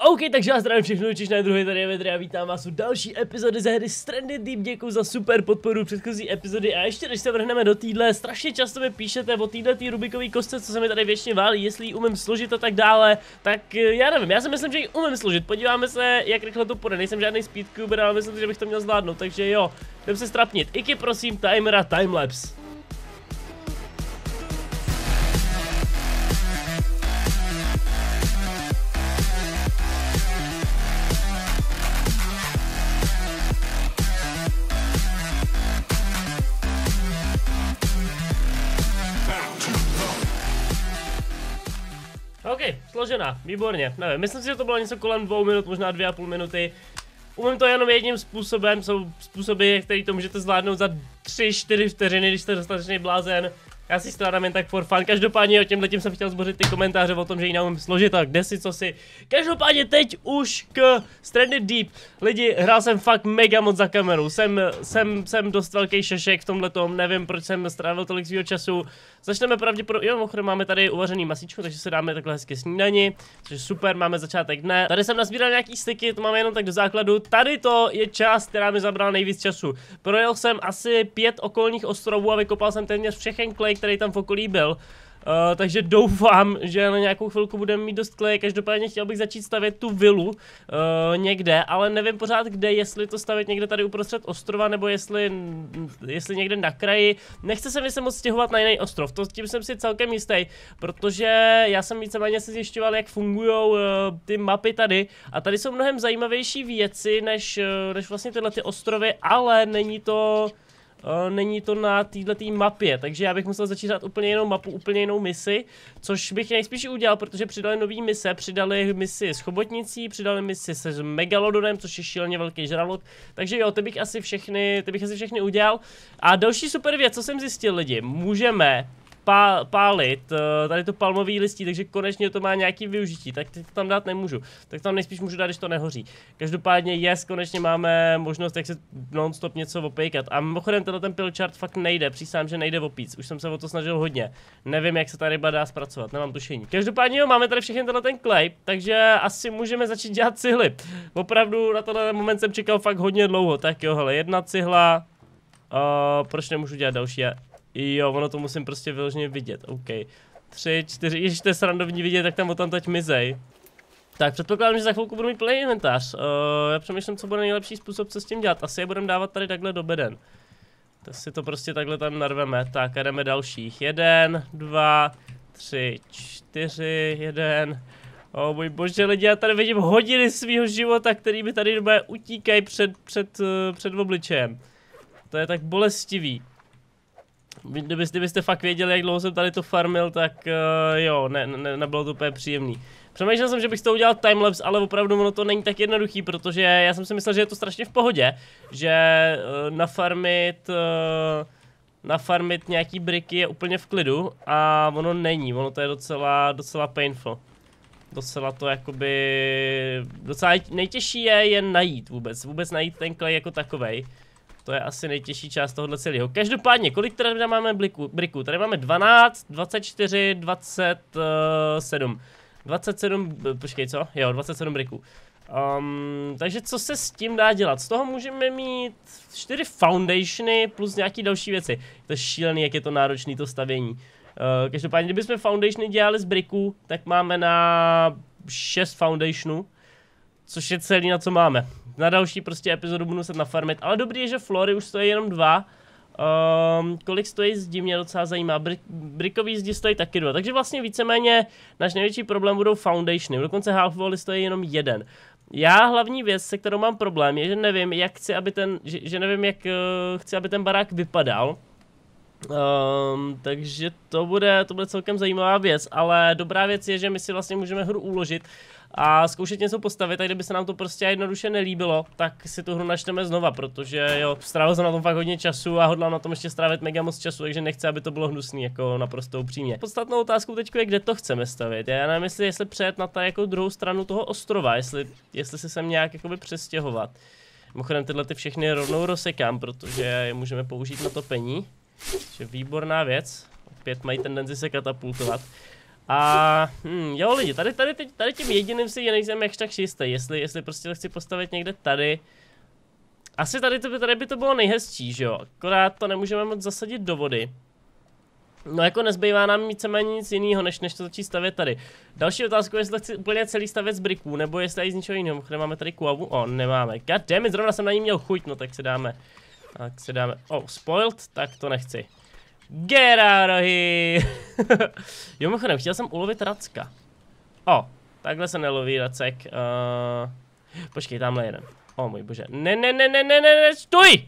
OK, takže já zdravím všechno, na druhé tady je Vedry a vítám vás u další epizody ze hry Stranded Deep. Děkuji za super podporu předchozí epizody a ještě než se vrhneme do týdle, strašně často mi píšete o této Rubikové kostce, co se mi tady většině válí, jestli ji umím složit a tak dále, tak já nevím, já si myslím, že ji umím složit, podíváme se, jak rychle to půjde, nejsem žádný speedcuber, ale myslím, že bych to měl zvládnout, takže jo, jdem se strapnit. Iky prosím, timer a timelapse. OK, složená, výborně, nevím, myslím si, že to bylo něco kolem 2 minut, možná 2,5 minuty. Umím to jenom jedním způsobem, jsou způsoby, který to můžete zvládnout za 3-4 vteřiny, když jste dostatečný blázen. Já si skládám jen tak for fun, každopádně o těmhletím jsem chtěl zbořit ty komentáře o tom, že ji neumím složit a kde si, co si. Každopádně teď už k Stranded Deep. Lidi, hrál jsem fakt mega moc za kameru, jsem dost velký šešek v tomhletom, nevím proč jsem strávil tolik svýho času. Začneme pravděpodobně, jo, mimochodem máme tady uvařený masíčko, takže se dáme takhle hezky snídani, což je super, máme začátek dne. Tady jsem nazbíral nějaký styky, to máme jenom tak do základu. Tady to je část, která mi zabrala nejvíc času. Projel jsem asi 5 okolních ostrovů a vykopal jsem téměř všechen klej, který tam v okolí byl. Takže doufám, že na nějakou chvilku budeme mít dost kleje. Každopádně chtěl bych začít stavět tu vilu někde, ale nevím pořád kde, jestli to stavět někde tady uprostřed ostrova, nebo jestli někde na kraji. Nechce se mi se moc stěhovat na jiný ostrov, to tím jsem si celkem jistý, protože já jsem víceméně se zjišťoval, jak fungují ty mapy tady, a tady jsou mnohem zajímavější věci, než vlastně tyhle ty ostrovy, ale není to na této mapě, takže já bych musel začít hrát úplně jinou mapu, úplně jinou misi, což bych nejspíš udělal, protože přidali nový mise, přidali misi s chobotnicí, přidali misi se Megalodonem, což je šíleně velký žralok, takže jo, ty bych asi všechny udělal. A další super věc, co jsem zjistil, lidi, můžeme pálit tady to palmový listí, takže konečně to má nějaký využití, tak teď to tam dát nemůžu, tak tam nejspíš můžu dát, když to nehoří. Každopádně konečně máme možnost, jak se non-stop něco opejkat. A mimochodem ten pilchart fakt nejde, přísám, že nejde opíc, už jsem se o to snažil hodně. Nevím, jak se ta ryba dá zpracovat, nemám tušení. Každopádně jo, máme tady všechny ten klej, takže asi můžeme začít dělat cihly. Opravdu na tenhle moment jsem čekal fakt hodně dlouho, tak jo, hele, 1 cihla, proč nemůžu dělat další? Jo, ono to musím prostě vyloženě vidět, OK. 3, 4, když to je srandovní vidět, tak tam o tam teď mizej. Tak předpokládám, že za chvilku budu mít plný inventář. Já přemýšlím, co bude nejlepší způsob, co s tím dělat. Asi je budeme dávat tady takhle do beden. Tak si to prostě takhle tam narveme. Tak a jdeme dalších. 1, 2, 3, 4, 1. O můj bože, lidi, já tady vidím hodiny svého života, který mi tady utíkají před obličejem. To je tak bolestivý. Kdybyste fakt věděli, jak dlouho jsem tady to farmil, tak jo, nebylo to úplně příjemný. Přemýšlel jsem, že bych to udělal timelapse, ale opravdu ono to není tak jednoduchý, protože já jsem si myslel, že je to strašně v pohodě, že nafarmit nějaký briky je úplně v klidu a ono není, ono to je docela painful. Docela to jakoby, docela nejtěžší je jen najít vůbec najít ten klej jako takovej. To je asi nejtěžší část tohohle celého. Každopádně, kolik tady máme briků? Tady máme 12, 24, 27. 27, počkej, co? Jo, 27 briků. Takže co se s tím dá dělat? Z toho můžeme mít 4 foundationy plus nějaký další věci. To je šílený, jak je to náročný to stavění. Každopádně, kdybychom foundationy dělali z briků, tak máme na 6 foundationů. Což je celý, na co máme. Na další prostě epizodu budu muset nafarmit, ale dobrý je, že flory už stojí jenom 2. Kolik stojí zdi, mě docela zajímá. Brikový zdi stojí taky 2, takže vlastně víceméně náš největší problém budou foundationy, dokonce half wally stojí jenom 1. Já hlavní věc, se kterou mám problém, je, že nevím, jak chci, aby ten barák vypadal. Takže to bude celkem zajímavá věc, ale dobrá věc je, že my si vlastně můžeme hru uložit a zkoušet něco postavit, a kdyby se nám to prostě jednoduše nelíbilo, tak si tu hru načteme znova, protože jo, strávil jsem na tom fakt hodně času a hodlám na tom ještě strávit mega moc času, takže nechci, aby to bylo hnusný, jako naprosto upřímně. Podstatnou otázkou teď je, kde to chceme stavět. Já nevím, jestli přejet na ta jako druhou stranu toho ostrova, jestli se sem nějak jakoby přestěhovat. Mimochodem tyhle ty všechny rovnou rozsekám, protože je můžeme použít na topení. Takže výborná věc. Opět mají tendenci se katapultovat. A jo lidi, tady tím jediným si nejsem jak tak jistý, jestli prostě to chci postavit někde tady. Asi tady by to bylo nejhezčí, že jo, akorát to nemůžeme moc zasadit do vody. No jako nezbývá nám víceméně nic jiného, než to začít stavět tady. Další otázka je, jestli chci úplně celý stavět z briků, nebo jestli i z ničeho jiného. Máme tady kuavu, nemáme. Goddammit, zrovna jsem na ní měl chuť, no tak si dáme. Spoiled, tak to nechci. Get out of here. Jo, mimochodem, chtěl jsem ulovit racka. Takhle se neloví racek. Počkej, tamhle jeden. Můj bože. Ne, stoj!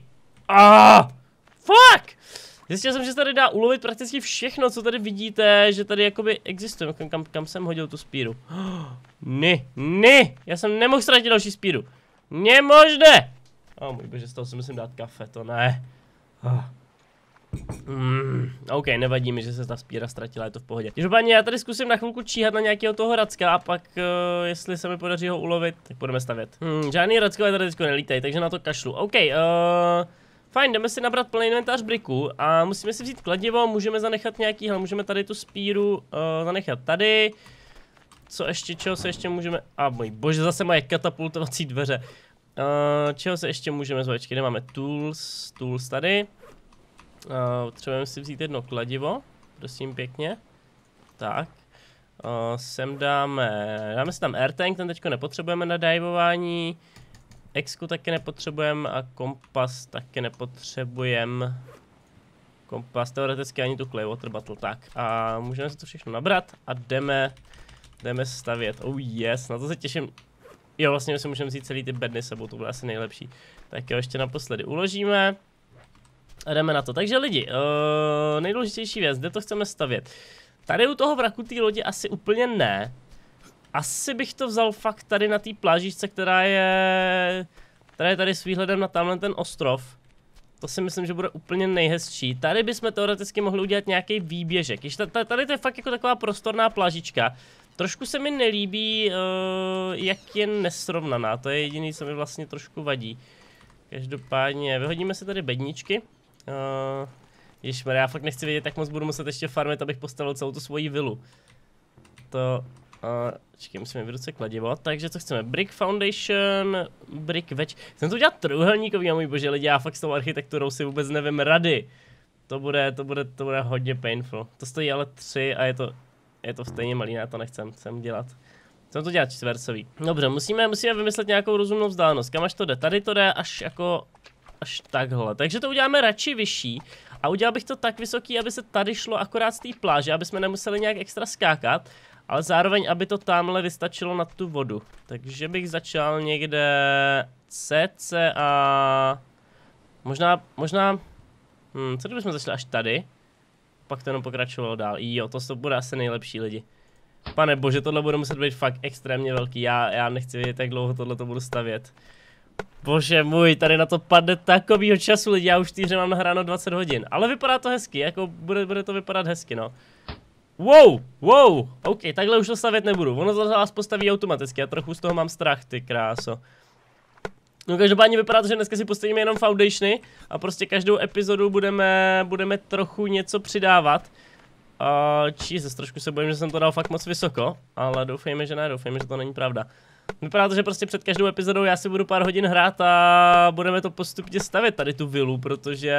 Fuck! Zjistil jsem, že se tady dá ulovit prakticky všechno, co tady vidíte, že tady jakoby existuje. Kam jsem hodil tu spíru? Ne, já jsem nemohl ztratit další spíru. Nemožné! Můj bože, z toho si musím dát kafe, to ne. OK, nevadí mi, že se ta spíra ztratila, je to v pohodě. Každopádně já tady zkusím na chvilku číhat na nějakého toho racka a pak, jestli se mi podaří ho ulovit, tak budeme stavět. Žádný rackové tady teďko nelítají, takže na to kašlu. OK, fajn, jdeme si nabrat plný inventář briků a musíme si vzít kladivo, můžeme zanechat nějaký, můžeme tady tu spíru zanechat tady. Čeho se ještě můžeme, můj bože, zase moje katapultovací dveře. Čeho se ještě můžeme zvolit, kde máme tools tady. Potřebujeme si vzít jedno kladivo, prosím pěkně. Tak. Sem dáme si tam airtank, ten teďko nepotřebujeme na divování. Exku taky nepotřebujeme a kompas taky nepotřebujeme. Kompas, teoreticky ani tu clay water bottle, tak. A můžeme si to všechno nabrat a jdeme stavět. Yes, na to se těším. Jo, vlastně si můžeme vzít celý ty bedny sebou, to bude asi nejlepší. Tak jo, ještě naposledy uložíme. A jdeme na to. Takže lidi, nejdůležitější věc, kde to chceme stavět. Tady u toho vraku té lodi asi úplně ne. Asi bych to vzal fakt tady na té plážičce, která je tady s výhledem na tamhle ten ostrov. To si myslím, že bude úplně nejhezčí. Tady bychom teoreticky mohli udělat nějaký výběžek. Tady to je fakt jako taková prostorná plážička. Trošku se mi nelíbí, jak je nesrovnaná. To je jediný, co mi vlastně trošku vadí. Každopádně vyhodíme si tady bedničky. Ježmarja, já fakt nechci vědět, jak moc budu muset ještě farmit, abych postavil celou tu svoji vilu. Čekaj, musíme vyruce kladivo, takže co chceme? Brick foundation, brick wedge. Chcem to udělat trojúhelníkový, a můj bože lidi, já fakt s tou architekturou si vůbec nevím rady. To bude hodně painful. To stojí ale 3 a je to stejně malý, já to nechcem dělat. Chcem to dělat čtvercový. Dobře, musíme vymyslet nějakou rozumnou vzdálenost. Kam až to jde? Tady to jde až takhle. Takže to uděláme radši vyšší. A udělal bych to tak vysoký, aby se tady šlo akorát z té pláže, aby jsme nemuseli nějak extra skákat. Ale zároveň, aby to tamhle vystačilo na tu vodu. Takže bych začal někde cca. Možná. Co kdybychom začali až tady? Pak to jenom pokračovalo dál. Jo, to bude asi nejlepší lidi. Pane bože, tohle bude muset být fakt extrémně velký. Já nechci vědět, jak dlouho tohle to budu stavět. Bože můj, tady na to padne takovýho času lidi, já už v té hře mám nahráno 20 hodin. Ale vypadá to hezky, jako bude to vypadat hezky, no. Wow, OK, takhle už to stavět nebudu, ono to vás postaví automaticky, já trochu z toho mám strach, ty kráso. No každopádně vypadá to, že dneska si postavíme jenom foundationy a prostě každou epizodu budeme trochu něco přidávat. Jesus, trošku se bojím, že jsem to dal fakt moc vysoko, ale doufejme, že ne, doufejme, že to není pravda. Vypadá to, že prostě před každou epizodou já si budu pár hodin hrát a budeme to postupně stavět tady tu vilu, protože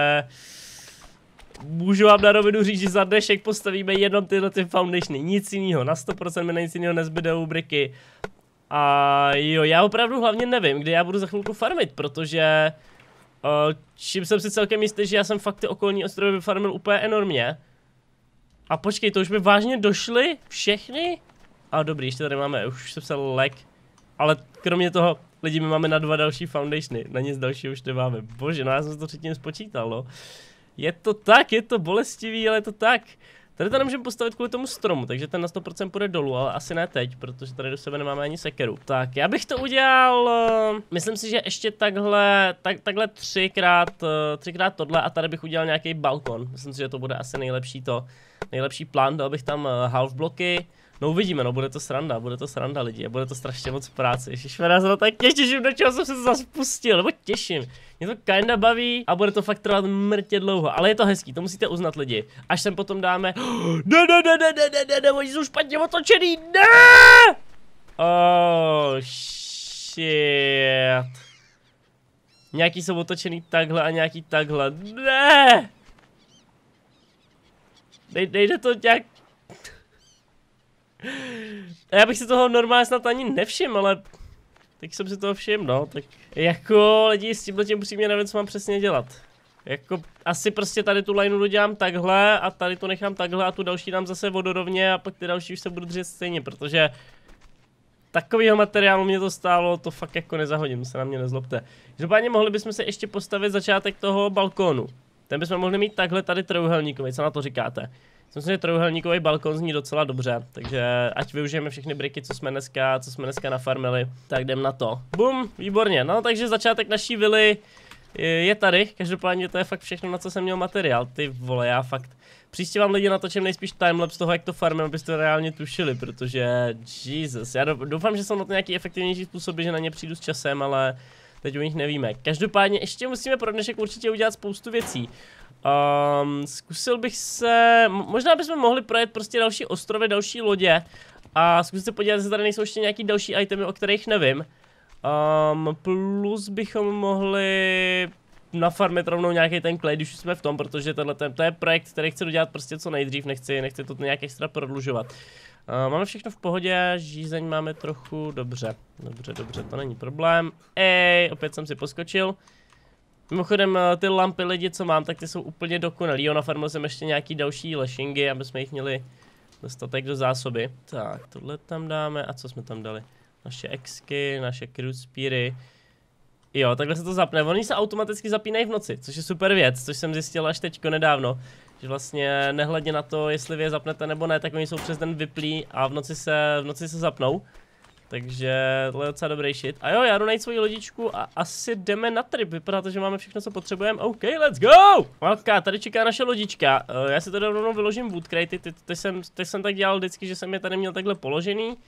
můžu vám na rovinu říct, že za dnešek postavíme jenom tyhle foundationy, nic jiného, na 100% mi na nic jiného nezbydou briky. A jo, já opravdu hlavně nevím, kde já budu za chvilku farmit, protože čím jsem si celkem jistý, že já jsem fakt ty okolní ostrovy vyfarmil úplně enormně. A počkej, to už by vážně došly všechny? A dobrý, ještě tady máme, už jsem psal lag. Ale kromě toho, lidi, my máme na 2 další foundationy, na nic dalšího už nemáme. Bože, no já jsem to předtím spočítal, no. Je to tak, je to bolestivý, ale je to tak. Tady to nemůžeme postavit kvůli tomu stromu, takže ten na 100% půjde dolů, ale asi ne teď, protože tady do sebe nemáme ani sekeru. Tak, já bych to udělal, myslím si, že ještě takhle třikrát tohle a tady bych udělal nějaký balkon. Myslím si, že to bude asi nejlepší plán, dal bych tam half bloky, No uvidíme, no bude to sranda lidi, a bude to strašně moc práce. Ježišmarja, já se to tak těším, do čeho jsem se zase pustil, nebo těším. Mě to kinda baví a bude to fakt trvat mrtě dlouho, ale je to hezký, to musíte uznat lidi. Až sem potom dáme, ne, oni jsou špatně otočený, ne! Oh, shit. Nějaký jsou otočený takhle a nějaký takhle, ne! Nejde to nějak... Já bych si toho normálně snad ani nevšiml, ale teď jsem si toho všiml, no, tak jako lidi s tímhletím upřímně nevím, co mám přesně dělat. Jako asi prostě tady tu lineu dodělám takhle a tady to nechám takhle a tu další dám zase vodorovně a pak ty další už se budu držet stejně, protože takovýho materiálu mě to stálo, to fakt jako nezahodím, se na mě nezlobte. Každopádně mohli bychom se ještě postavit začátek toho balkónu. Ten bychom mohli mít takhle tady trojuhelníkový, co na to říkáte? Myslím, že trojuhelníkový balkon zní docela dobře, takže ať využijeme všechny briky, co jsme dneska nafarmili, tak jdem na to. Bum, výborně, no takže začátek naší vily je tady, každopádně to je fakt všechno, na co jsem měl materiál, ty vole, já fakt. Příště vám lidi natočím nejspíš timelapse toho, jak to farmím, abyste to reálně tušili, protože Jesus, já doufám, že jsou na to nějaký efektivnější způsoby, že na ně přijdu s časem, ale teď o nich nevíme. Každopádně ještě musíme pro dnešek určitě udělat spoustu věcí. Zkusil bych se, možná bychom mohli projet prostě další ostrovy, další lodě a zkusit se podívat, jestli tady nejsou ještě nějaký další itemy, o kterých nevím. Plus bychom mohli nafarmit rovnou nějaký ten klej, když už jsme v tom, protože to je projekt, který chci dodělat prostě co nejdřív, nechci to nějak extra prodlužovat. Máme všechno v pohodě, žízeň máme trochu, dobře, to není problém. Opět jsem si poskočil. Mimochodem ty lampy lidi, co mám, tak ty jsou úplně dokonalý. Jo, nafarmil jsem ještě nějaký další lešingy, aby jsme jich měli dostatek do zásoby. Tak, tohle tam dáme, a co jsme tam dali? Naše exky, naše cruise speary. Jo, takhle se to zapne. Oni se automaticky zapínají v noci, což je super věc, což jsem zjistil až teďko nedávno. Že vlastně nehledě na to, jestli vy je zapnete nebo ne, tak oni jsou přes den vyplí a v noci se zapnou. Takže tohle je docela dobrý shit. A jo, já jdu najít svoji lodičku a asi jdeme na trip. Vypadá to, že máme všechno, co potřebujeme. OK, let's go! Malka, tady čeká naše lodička. Já si tady rovnou vyložím wood crate. Teď jsem tak dělal vždycky, že jsem je tady měl takhle položený.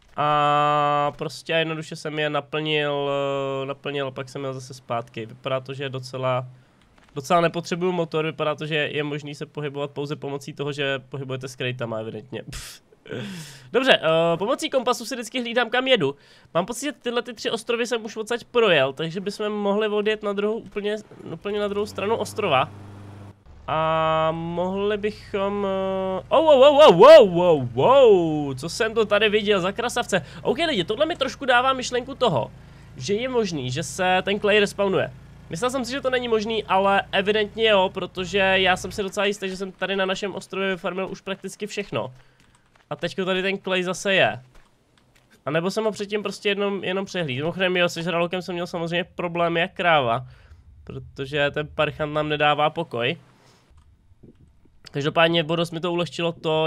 A prostě jednoduše jsem je naplnil a pak jsem jel zase zpátky. Vypadá to, že je docela nepotřebuju motor. Vypadá to, že je možný se pohybovat pouze pomocí toho, že pohybujete s cratama, evidentně. Dobře, pomocí kompasu si vždycky hlídám, kam jedu. Mám pocit, že tyhle 3 ostrovy jsem už odsaď projel, takže bychom mohli odjet na druhou, úplně na druhou stranu ostrova. A mohli bychom... Wow, co jsem to tady viděl za krasavce. OK lidi, tohle mi trošku dává myšlenku toho, že je možný, že se ten clay respawnuje. Myslel jsem si, že to není možný, ale evidentně jo, protože já jsem si docela jistý, že jsem tady na našem ostrově vyfarmil už prakticky všechno. A teďko tady ten klej zase je. A nebo jsem ho předtím prostě jenom přehlíd. Mimochodem jo, se žralokem jsem měl samozřejmě problémy jak kráva. Protože ten parchant nám nedává pokoj. Každopádně Bodos mi to ulehčilo to,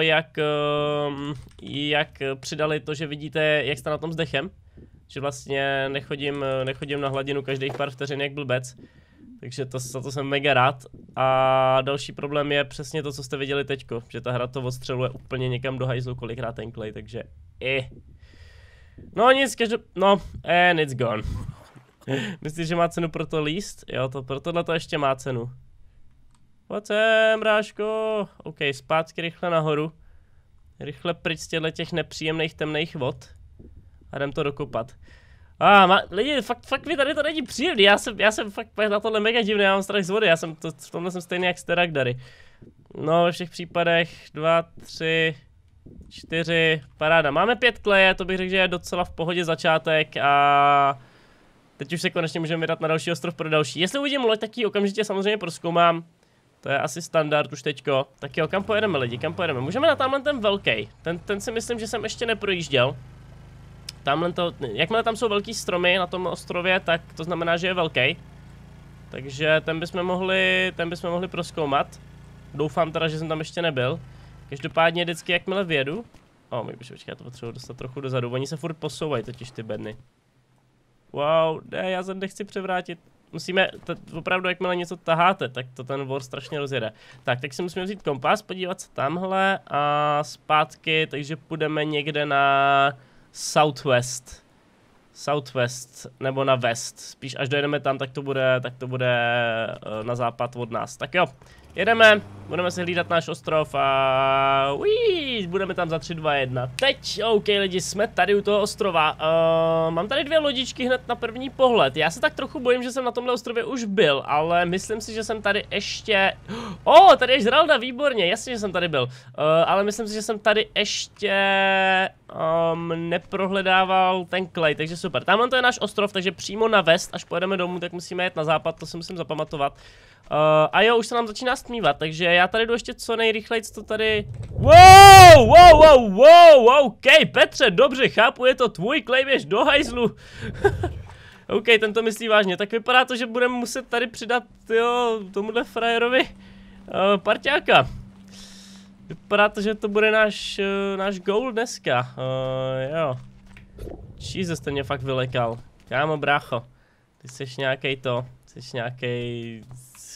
jak přidali to, že vidíte, jak jste na tom s dechem. Že vlastně nechodím na hladinu každých pár vteřin jak blbec. Takže za to jsem mega rád. A další problém je přesně to, co jste viděli teďko. Že ta hra to odstřeluje úplně někam do hajzlu, kolikrát ten klej, takže No nic, and it's gone. Myslíš, že má cenu pro to líst? Jo, pro tohle to ještě má cenu. Pojď sem, bráško. OK, zpátky rychle nahoru. Rychle pryč z těch nepříjemných temných vod. A jdem to dokopat. Lidi, fakt mi tady to není příjemný, já jsem fakt na tohle mega divný, já mám strach z vody, v tomhle jsem stejný jak Steragdary. No, ve všech případech 2, 3, 4, paráda. Máme 5 kleje, to bych řekl, že je docela v pohodě začátek a teď už se konečně můžeme vydat na další ostrov pro další. Jestli uvidím loď, tak ji okamžitě samozřejmě prozkoumám. To je asi standard už teďko. Tak jo, kam pojedeme lidi, kam pojedeme? Můžeme na tamhle ten velký, ten si myslím, že jsem ještě neprojížděl. Jakmile tam jsou velký stromy na tom ostrově, tak to znamená, že je velký. Takže ten bychom mohli prozkoumat. Doufám teda, že jsem tam ještě nebyl. Každopádně vždycky, jakmile vyjedu... počkej, já to potřebuji dostat trochu dozadu. Oni se furt posouvají totiž ty bedny. Wow, ne, já se nechci převrátit. musíme, opravdu jakmile něco taháte, tak to ten vor strašně rozjede. Tak, tak si musíme vzít kompas, podívat se tamhle a zpátky, takže půjdeme někde na Southwest. Southwest, nebo na west. Spíš až dojedeme tam, tak to bude na západ od nás. Tak jo, jedeme, budeme si hlídat náš ostrov a budeme tam za 3, 2, 1. Teď, OK lidi, jsme tady u toho ostrova. Mám tady 2 lodičky hned na první pohled. Já se tak trochu bojím, že jsem na tomhle ostrově už byl, ale myslím si, že jsem tady ještě... tady je Žralda, výborně, jasně, že jsem tady byl. Ale myslím si, že jsem tady ještě neprohledával ten klej, takže super. Tamhle to je náš ostrov, takže přímo na west, až pojedeme domů, tak musíme jet na západ, to si musím zapamatovat. A jo, už se nám začíná stmívat, takže já tady jdu ještě co nejrychleji, co to tady... OK, Petře, dobře, chápu, je to tvůj klej, běž do hajzlu. OK, ten to myslí vážně, tak vypadá to, že budeme muset tady přidat, jo, tomuhle frajerovi parťáka. Vypadá to, že to bude náš goal dneska, jo. Jesus, ten mě fakt vylekal. Kámo, brácho, ty jsi nějaký.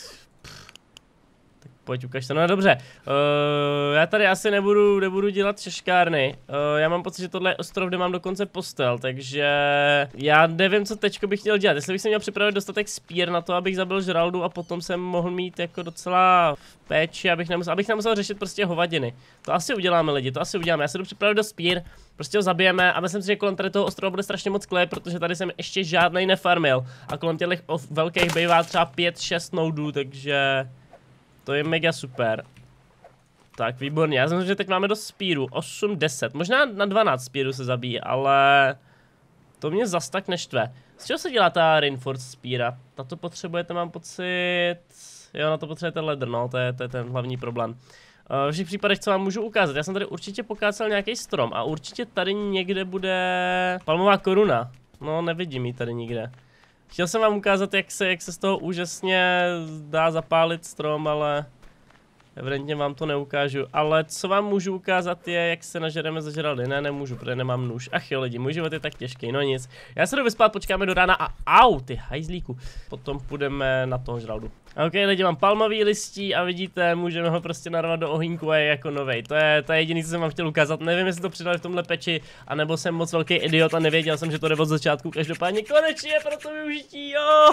Tak pojď, ukaž to, no dobře. Já tady asi nebudu dělat šeškárny. Já mám pocit, že tohle je ostrov, kde mám dokonce postel, takže já nevím, co teďko bych chtěl dělat. Jestli bych si měl připravit dostatek spír na to, abych zabil žraldu a potom jsem mohl mít jako docela péči, abych nemusel řešit prostě hovadiny. To asi uděláme lidi, to asi uděláme. Já se jdu připravit do spír, prostě ho zabijeme a myslím si, že kolem tady toho ostrova bude strašně moc kleje, protože tady jsem ještě žádnej nefarmil. A kolem těch velkých bývá třeba 5-6 noudů, takže to je mega super. Tak, výborně, já myslím, že teď máme dost spíru, 8-10, možná na 12 spíru se zabíjí, ale to mě zas tak neštve. Z čeho se dělá ta reinforced spíra? Na to potřebujete, mám pocit, jo, na to potřebujete leather, no, to je ten hlavní problém. V všech případech, co vám můžu ukázat, já jsem tady určitě pokácel nějaký strom a určitě tady někde bude palmová koruna. No, nevidím ji tady nikde. Chtěl jsem vám ukázat, jak se z toho úžasně dá zapálit strom, ale evidentně vám to neukážu. Ale co vám můžu ukázat je, jak se nažereme za žraldy. Ne, nemůžu, protože nemám nůž. Ach jo lidi, můj život je tak těžký, no nic. Já se jdu vyspat, počkáme do rána a ty hajzlíku. Potom půjdeme na toho žraldu. OK lidi, mám palmový listí a vidíte, můžeme ho prostě narvat do ohýnku a je jako novej. To je jediný, co jsem vám chtěl ukázat. Nevím, jestli to přidali v tomhle peči, anebo jsem moc velký idiot a nevěděl jsem, že to jde od začátku. Každopádně konečně pro to využití, jo.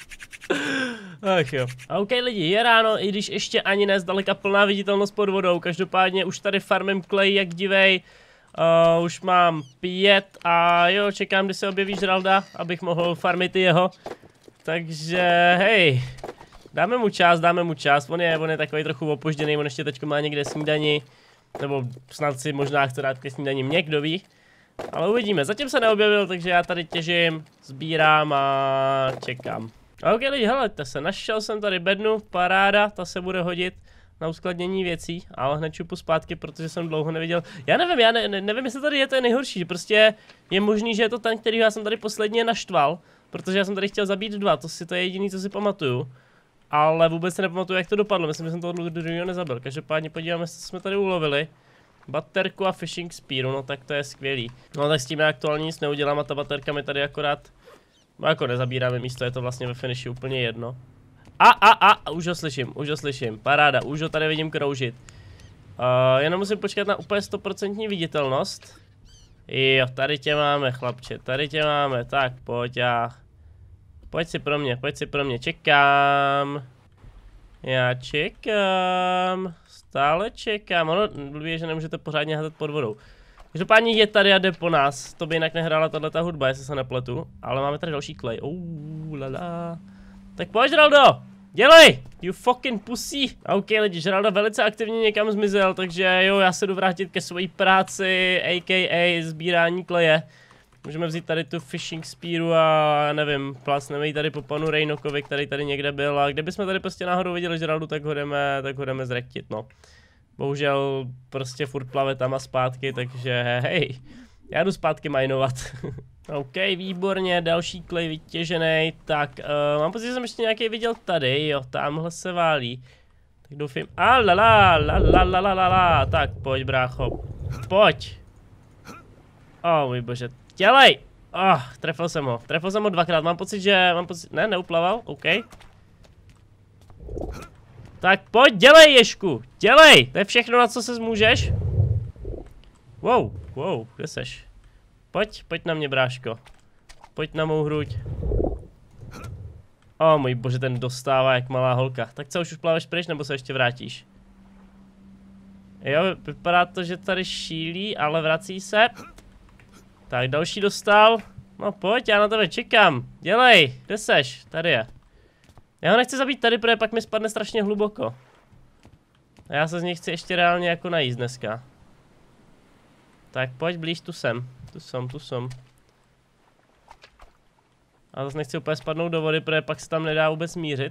Ach jo. OK lidi, je ráno, i když ještě ani ne zdaleka plná viditelnost pod vodou. Každopádně už tady farmím klej jak divej. Už mám 5 a jo, čekám, kdy se objeví žralda, abych mohl farmit i jeho. Takže hej. Dáme mu čas, on je takový trochu opožděný, on ještě teďko má někde snídani. Nebo snad si možná chce dát ke snídani mě, kdo ví. Ale uvidíme, zatím se neobjevil, takže já tady těžím, sbírám a čekám. OK lidi, helejte se, našel jsem tady bednu, paráda, ta se bude hodit na uskladnění věcí, ale hned čupu zpátky, protože jsem dlouho neviděl. Já nevím, jestli tady je, to je nejhorší, že prostě je možný, že je to ten, který já jsem tady posledně naštval, protože já jsem tady chtěl zabít 2, to je jediný, co si pamatuju. Ale vůbec se nepamatuju, jak to dopadlo, myslím, že jsem toho druhého nezabil. Každopádně podíváme se, co jsme tady ulovili. Baterku a fishing spearu, no tak to je skvělý. No tak s tím já aktuálně nic neudělám a ta baterka mi tady akorát... No jako nezabíráme místo, je to vlastně ve finiši úplně jedno. Už ho slyším, paráda, už ho tady vidím kroužit. Jenom musím počkat na úplně 100% viditelnost. Jo, tady tě máme chlapče, tady tě máme, tak pojď Pojď si pro mě, čekám. Já čekám, stále čekám, ono blbě, že nemůžete pořádně házet pod vodou. Každopádně je tady a jde po nás, to by jinak nehrála tato hudba, jestli se nepletu. Ale máme tady další klej, lala. Tak pojď Žraldo, dělej, you fucking pussy. OK lidi, Žralda velice aktivně někam zmizel, takže jo, já se jdu vrátit ke své práci, a.k.a. sbírání kleje. Můžeme vzít tady tu fishing spearu a nevím, plácneme ji tady po panu Rejnokovi, který tady někde byl a kdybychom tady prostě náhodou viděli žraldu, tak ho jdeme zrektit, no. Bohužel prostě furt plave tam a zpátky, takže hej, já jdu zpátky minovat. OK, výborně, další klej vytěžený, tak mám pocit, že jsem ještě nějaký viděl tady, jo, tamhle se válí. Tak doufím, tak pojď brácho, pojď. Můj bože, dělej! Trefil jsem ho dvakrát, mám pocit, ne, neuplaval, OK. Tak pojď, dělej, Ježku, dělej, to je všechno, na co se zmůžeš. Wow, kde seš? Pojď na mě, bráško. Pojď na mou hruď. Můj bože, ten dostává jak malá holka. Tak co, už plaveš pryč, nebo se ještě vrátíš? Jo, vypadá to, že tady šílí, ale vrací se. Tak, další dostal. No pojď, já na tebe čekám. Dělej, kde seš? Tady je. Já ho nechci zabít tady, protože pak mi spadne strašně hluboko. A já se z něj chci ještě reálně jako najíst dneska. Tak pojď blíž, tu jsem. A zase nechci úplně spadnout do vody, protože pak se tam nedá vůbec mířit.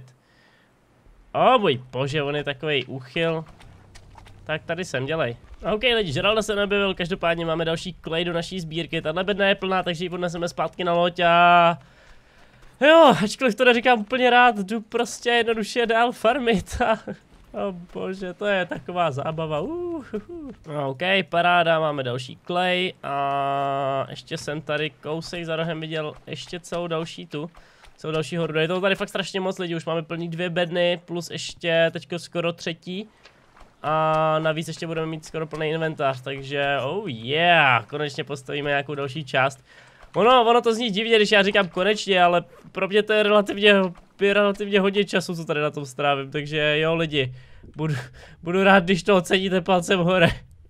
Můj bože, on je takovej úchyl. Tak tady jsem, dělej. OK, lidi, Žralda se neobjevil, každopádně máme další klej do naší sbírky. Tahle bedna je plná, takže ji odneseme zpátky na loď a... Jo, ačkoliv to neříkám úplně rád, jdu prostě jednoduše dál farmit a... bože, to je taková zábava. OK, paráda, máme další klej a ještě jsem tady kousek za rohem viděl ještě celou další hordu. Je toho tady fakt strašně moc lidí, už máme plný 2 bedny, plus ještě teďko skoro 3. A navíc ještě budeme mít skoro plný inventář, takže konečně postavíme nějakou další část. Ono to zní divně, když já říkám konečně, ale pro mě to je relativně hodně času, co tady na tom strávím, takže jo lidi, budu rád, když to oceníte palcem hore.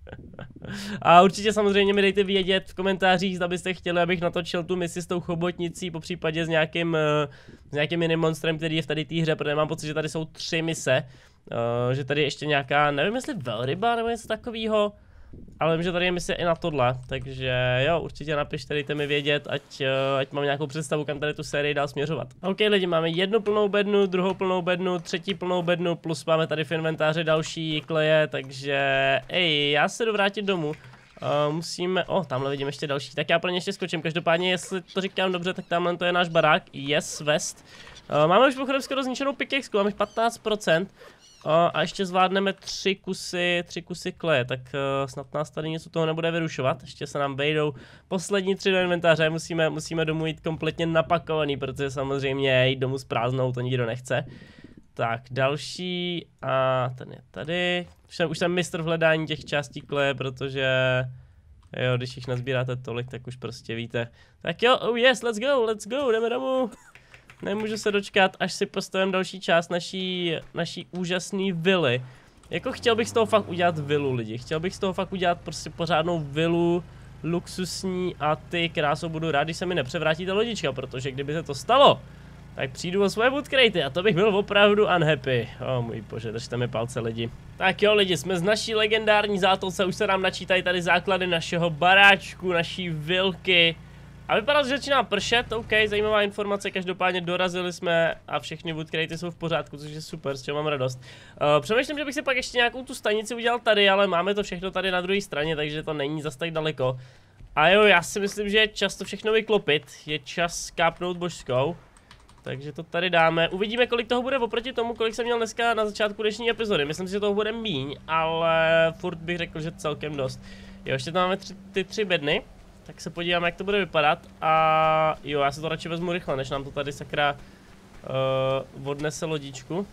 A určitě samozřejmě mi dejte vědět v komentářích, zda byste chtěli, abych natočil tu misi s tou chobotnicí, popřípadě s nějakým minimonstrem, který je v tady té hře, protože mám pocit, že tady jsou 3 mise. Že tady ještě nějaká, nevím jestli velryba nebo něco takového, ale vím, že tady je mise i na tohle, takže jo, určitě napište, dejte mi vědět, ať mám nějakou představu, kam tady tu sérii dál směřovat. OK lidi, máme 1 plnou bednu, 2 plnou bednu, 3 plnou bednu, plus máme tady v inventáři další kleje, takže já se jdu vrátit domů. Musíme, tamhle vidím ještě další, tak já pro ně ještě skočím, každopádně, jestli to říkám dobře, tak tamhle to je náš barák, yes, West. Máme už pochodem skoro zničenou pickaxe, máme 15%. A ještě zvládneme 3 kusy kleje, tak snad nás tady něco toho nebude vyrušovat. Ještě se nám vejdou poslední 3 do inventáře, musíme domů jít kompletně napakovaný, protože samozřejmě jít domů s prázdnou to nikdo nechce. Tak další a ten je tady. Už jsem mistr v hledání těch částí kleje, protože jo, když jich nazbíráte tolik, tak už prostě víte. Tak jo, yes, let's go, jdeme domů. Nemůžu se dočkat, až si postavím další část naší úžasné vily. Jako chtěl bych z toho fakt udělat vilu, lidi. Chtěl bych z toho fakt udělat prostě pořádnou vilu, luxusní a ty krásou budu rád, když se mi nepřevrátí ta lodička, protože kdyby se to stalo, tak přijdu o svoje wood cratey a to bych byl opravdu unhappy. Můj bože, držte mi palce, lidi. Tak jo, lidi, jsme z naší legendární zátolce, už se nám načítají tady základy našeho baráčku, naší vilky. A vypadá, že začíná pršet, OK, zajímavá informace, každopádně dorazili jsme a všechny wood cratey jsou v pořádku, což je super, s čím mám radost. Přemýšlím, že bych si pak ještě nějakou tu stanici udělal tady, ale máme to všechno tady na druhé straně, takže to není zas tak daleko. A jo, já si myslím, že je čas to všechno vyklopit, je čas kápnout božskou. Takže to tady dáme, uvidíme, kolik toho bude oproti tomu, kolik jsem měl dneska na začátku dnešní epizody. Myslím si, že toho bude míň, ale furt bych řekl, že celkem dost. Jo, ještě tam máme ty 3 bedny. Tak se podíváme, jak to bude vypadat a jo, já se to radši vezmu rychle, než nám to tady sakra odnese lodičku.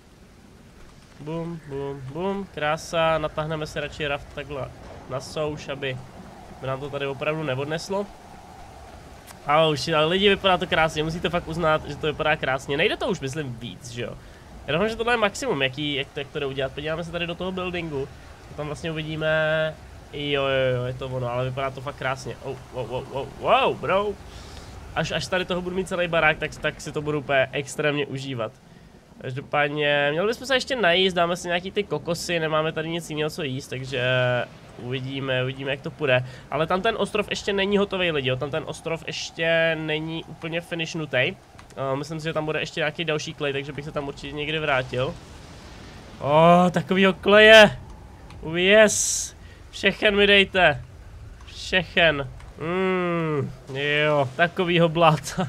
Bum, krása, natáhneme si radši raft takhle na souš, aby nám to tady opravdu neodneslo. A už, ale lidi, vypadá to krásně, musíte fakt uznat, že to vypadá krásně, nejde to už myslím víc, že jo. Já doufám, že tohle je maximum, jak to jde udělat, podíváme se tady do toho buildingu, tam vlastně uvidíme. Jo, je to ono, ale vypadá to fakt krásně. Wow, bro. Až tady toho budu mít celý barák, tak si to budu úplně extrémně užívat. Každopádně, měli bychom se ještě najíst, dáme si nějaký ty kokosy, nemáme tady nic jiného co jíst, takže uvidíme, jak to půjde. Ale tam ten ostrov ještě není hotový, lidi, tam ten ostrov ještě není úplně finishnutý. Myslím si, že tam bude ještě nějaký další klej, takže bych se tam určitě někdy vrátil. Takovýho kleje. Yes. Všechen mi dejte. Všechen. Jo, takovýho bláta.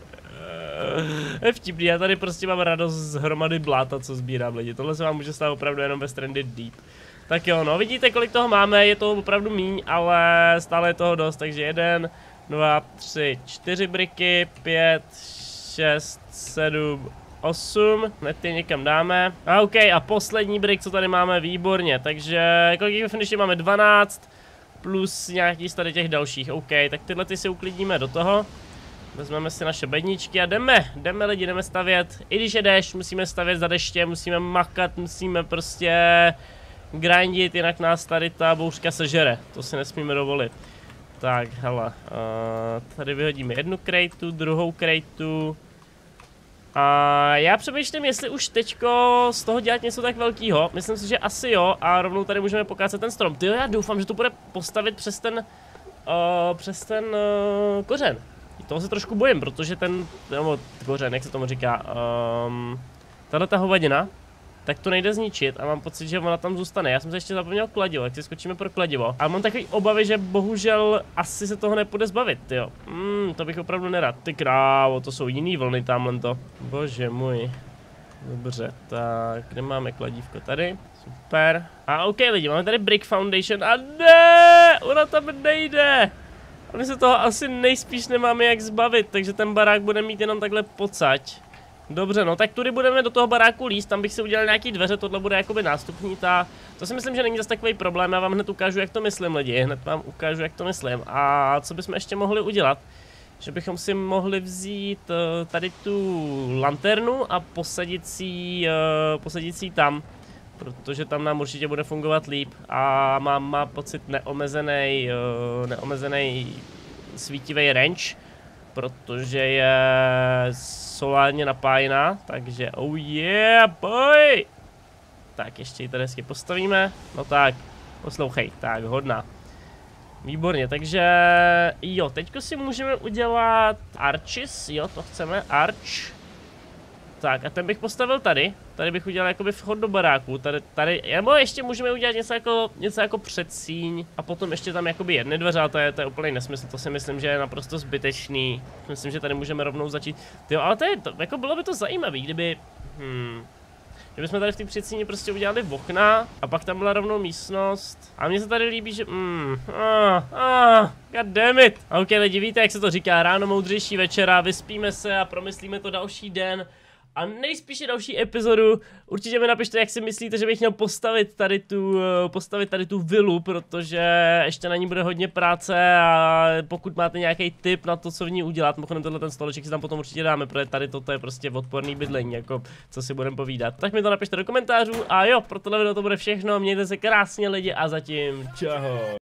Je vtipný, já tady prostě mám radost z hromady bláta, co sbírám, lidi. Tohle se vám může stát opravdu jenom ve Stranded Deep. Tak jo, no vidíte, kolik toho máme, je toho opravdu míň, ale stále je toho dost, takže 1, 2, 3, 4 briky, 5, 6, 7, 8, hned ty někam dáme. A OK, a poslední brick, co tady máme, výborně, takže kolik finiši máme 12, plus nějaký z tady těch dalších, OK, tak tyhle ty si uklidíme do toho. Vezmeme si naše bedničky a jdeme lidi, jdeme stavět, i když je déšť, musíme stavět za deště, musíme makat, musíme prostě grindit, jinak nás tady ta bouřka sežere, to si nesmíme dovolit. Tak, hele, tady vyhodíme jednu krejtu, druhou krejtu. A já přemýšlím, jestli už teďko z toho dělat něco tak velkýho. Myslím si, že asi jo, a rovnou tady můžeme pokácet ten strom. Tyjo, já doufám, že to bude postavit přes ten kořen. Toho se trošku bojím, protože ten, nebo kořen, jak se tomu říká, tato hovadina, tak to nejde zničit a mám pocit, že ona tam zůstane. Já jsem se ještě zapomněl kladivo, jak si skočíme pro kladivo. Ale mám takový obavy, že bohužel asi se toho nepůjde zbavit, jo. To bych opravdu nerad. Ty krávo, to jsou jiný vlny tamhle to. Bože můj. Dobře, tak kde máme kladívko? Tady, super. A OK lidi, máme tady Brick Foundation a ne, ona tam nejde. A my se toho asi nejspíš nemáme jak zbavit, takže ten barák bude mít jenom takhle pocať. Dobře, no tak tudy budeme do toho baráku líst, tam bych si udělal nějaký dveře, tohle bude jakoby nástupní, to si myslím, že není zase takový problém, já vám hned ukážu, jak to myslím lidi, hned vám ukážu, jak to myslím. A co bychom ještě mohli udělat? Že bychom si mohli vzít tady tu lanternu a posadit si ji tam, protože tam nám určitě bude fungovat líp a má pocit neomezený svítivý range, protože je solárně napájená, takže oh yeah boy! Tak ještě ji tady hezky postavíme, no tak, poslouchej, tak hodná. Výborně, takže jo, teďko si můžeme udělat arches, jo, to chceme, arch. Tak a ten bych postavil tady bych udělal jakoby vchod do baráku, tady, nebo ještě můžeme udělat něco jako předsíň a potom ještě tam jakoby jedny dveře, ale to je úplný nesmysl, to si myslím, že je naprosto zbytečný. Myslím, že tady můžeme rovnou začít, jo, ale jako bylo by to zajímavý, kdybychom tady v té předsíni prostě udělali okna a pak tam byla rovnou místnost. A mně se tady líbí, že god damn it. OK lidi, víte, jak se to říká, ráno moudřejší večera, vyspíme se a promyslíme to další den. A nejspíše další epizodu, určitě mi napište, jak si myslíte, že bych měl postavit tady tu vilu, protože ještě na ní bude hodně práce a pokud máte nějaký tip na to, co v ní udělat, mimochodem tenhle ten stoleček si tam potom určitě dáme, protože tady toto je prostě odporný bydlení, jako co si budeme povídat. Tak mi to napište do komentářů a jo, pro tohle video to bude všechno, mějte se krásně lidi a zatím čau.